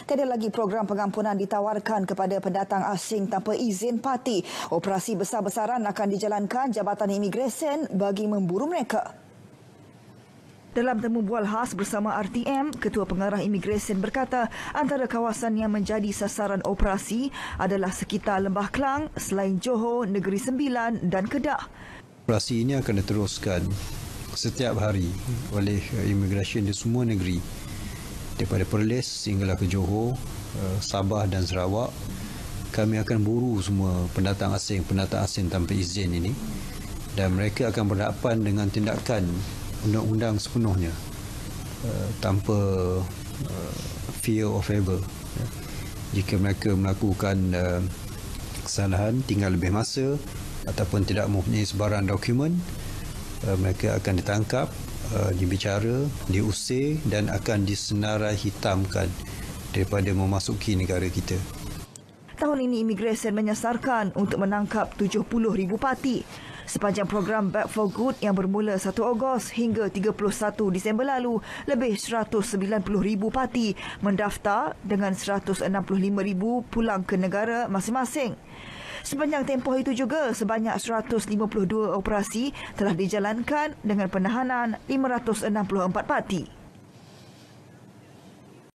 tiada lagi program pengampunan ditawarkan kepada pendatang asing tanpa izin parti. Operasi besar-besaran akan dijalankan Jabatan Imigresen bagi memburu mereka. Dalam temu bual khas bersama RTM, Ketua Pengarah Imigresen berkata antara kawasan yang menjadi sasaran operasi adalah sekitar Lembah Kelang, selain Johor, Negeri Sembilan dan Kedah. Operasi ini akan diteruskan setiap hari oleh imigresen di semua negeri, daripada Perlis sehinggalah ke Johor, Sabah dan Sarawak. Kami akan buru semua pendatang asing tanpa izin ini, dan mereka akan berhadapan dengan tindakan undang-undang sepenuhnya, tanpa fear of favor. Jika mereka melakukan kesalahan, tinggal lebih masa ataupun tidak mempunyai sebarang dokumen, mereka akan ditangkap, dibicara, diusir dan akan disenarai hitamkan daripada memasuki negara kita. Tahun ini Imigresen menyasarkan untuk menangkap 70,000 parti. Sepanjang program Back for Good yang bermula 1 Ogos hingga 31 Disember lalu, lebih 190,000 parti mendaftar dengan 165,000 pulang ke negara masing-masing. Sepanjang tempoh itu juga, sebanyak 152 operasi telah dijalankan dengan penahanan 564 parti.